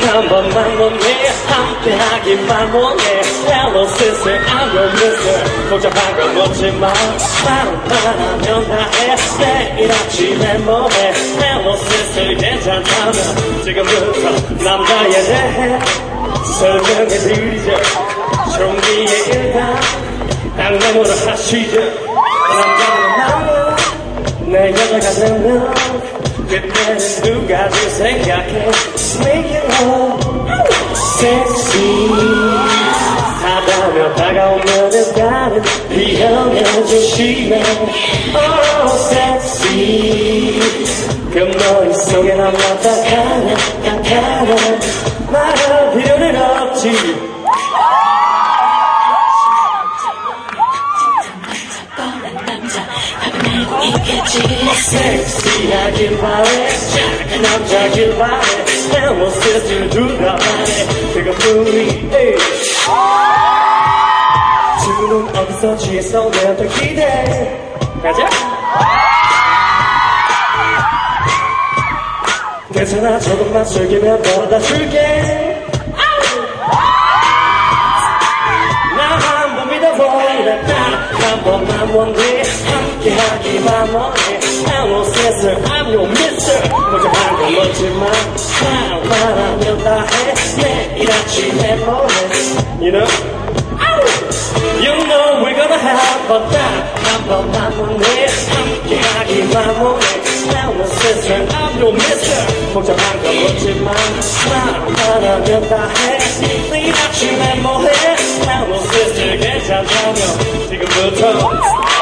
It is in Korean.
한 번만 원해 함께하기만 원해 Hello sister I'm your mister 복잡한 건 없지만 말하면 다해 내일 아침에 뭐해 Hello sister 괜찮다면 지금부터 남자에 대해 설명해드리죠 종기의 일단 당장으로 하시죠 남자는 나면 내 여자가 되면 그때는 누가 줄 생각해 Making love sexy 하다며 다가오면은 다른 비형을 조심해 Oh sexy 그 머릿속에 남았다가는 약하는 말할 필요는 없지 섹시하길 바래 작은 남자길 바래 Hello sister 누가 말해 그것뿐이 주는 어디서 취해서 내한테 기대 가자 괜찮아 조금만 즐기면 벌어다 줄게 나 한 번 믿어보래 딱 한 번만 원해 함께하기만 원해 Hello sister I'm your mister 복잡한 건 없지만 말하면 다해 내일 아침에 뭐해 You know You know we're gonna have a time 한 번만 원해 함께하기만 원해 Hello sister I'm your mister 복잡한 건 없지만 말하면 다해 내일 아침에 뭐해 Hello sister 괜찮다면 지금부터